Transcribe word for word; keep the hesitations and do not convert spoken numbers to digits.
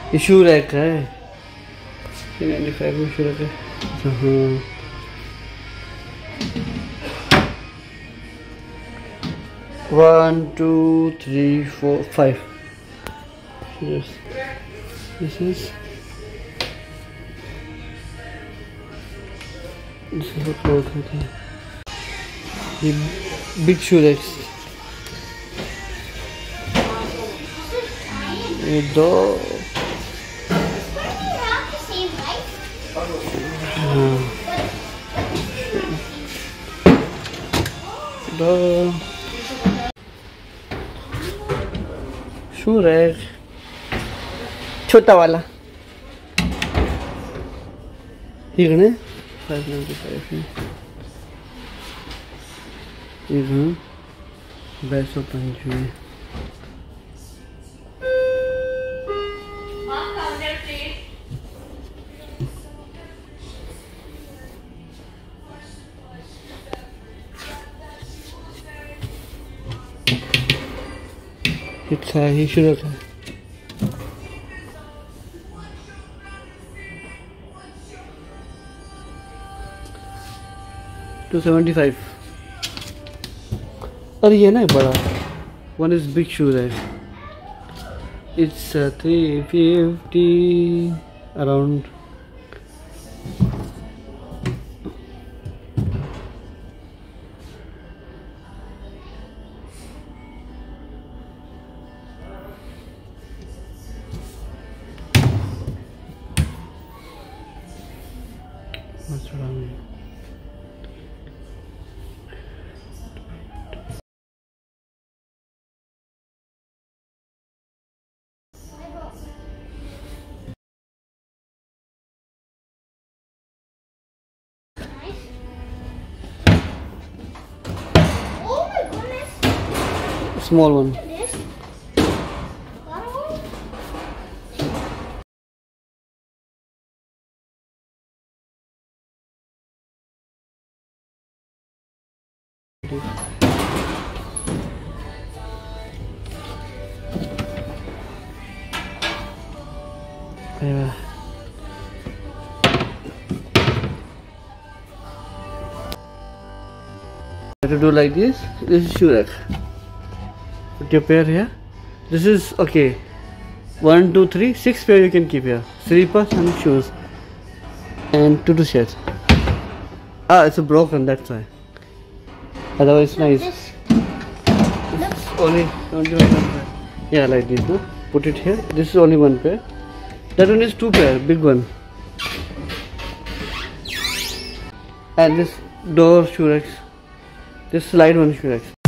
ये shoe rack है, ninety five में शू रैक है। हाँ one two three four five. Yes, this is this is a cloth होता है। ये big shoe racks, ये दो हाँ दो शू रैक छोटा वाला ठीक है ना, फाइव नाइन्टी फाइव में ठीक है। बैस ओपन जो इतना ही शुरू है। Two seventy five. और ये ना बड़ा वन इज बिग शूज है, it's three fifty around. Small one. Yeah. To do like this, this is shoe rack. Put your pair here. This is okay. One, two, three, six pair you can keep here. Slippers and shoes, and two to shirts. Ah, it's a broken. That's why. Otherwise, nice. This is only only one pair. Yeah, like this. No? Put it here. This is only one pair. That one is two pair, big one. And this door shoe racks. This slide one shoe racks.